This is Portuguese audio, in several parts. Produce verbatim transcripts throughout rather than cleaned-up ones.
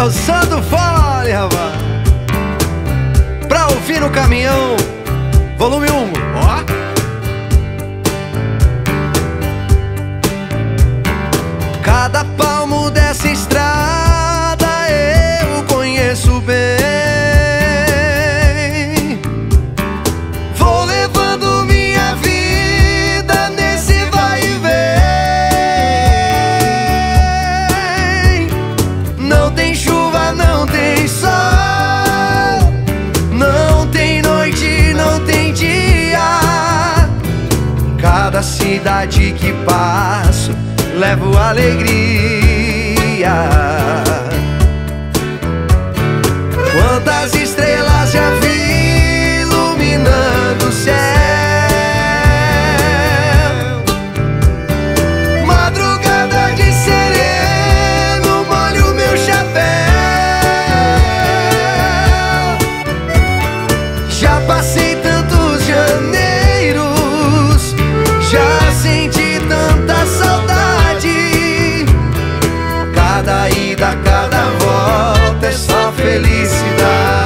o som do fole, rapaz. Pra ouvir no caminhão, volume um. Ó. Cada palmo dessa estrada eu conheço bem. Vou levando minha vida nesse vai e vem. Não tem chuva, não tem sol, não tem noite, não tem dia. Cada cidade que passo levo alegria. Quantas estrelas já vi iluminando o céu. Madrugada de sereno, molho meu chapéu. Já passei tantos janeiros, já senti tanta saudade. Cada ida, cada volta é só felicidade.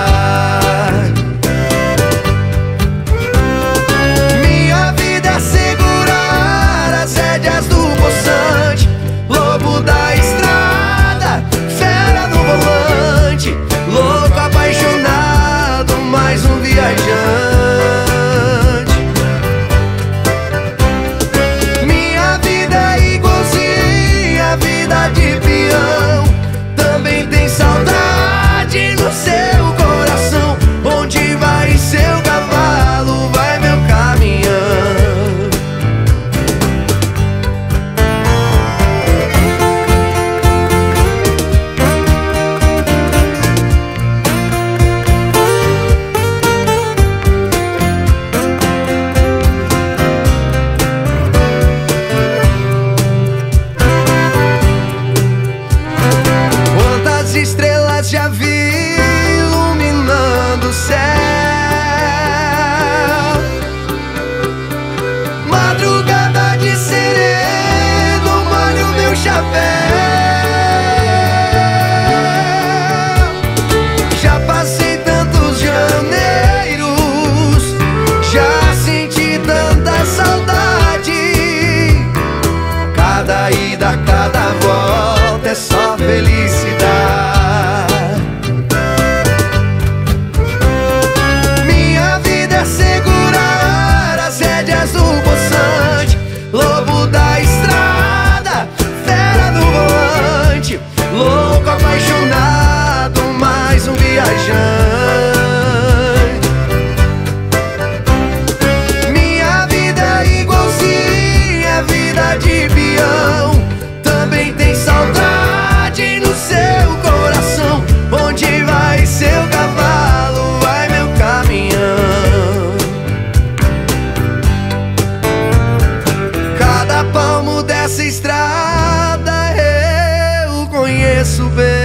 Minha vida é segurar as rédeas do poçante, lobo da estrada, fera no volante, louco apaixonado, mais um viajante. Minha vida é igualzinha a vida de peão, também tem saudade no seu coração. Onde vai seu cavalo, vai meu caminhão. Quantas estrelas já vi iluminando o céu. Madrugada de sereno, molho meu chapéu. Já passei tantos janeiros, já senti tanta saudade. Cada ida, cada volta é só felicidade. Minha vida é segurar as rédeas do poçante, lobo da estrada, fera no volante, louco apaixonado, mais um viajante. Minha vida é igualzinha a vida de peão, também tem saudade no seu coração. Onde vai seu cavalo, vai meu caminhão. Cada palmo dessa estrada eu conheço bem.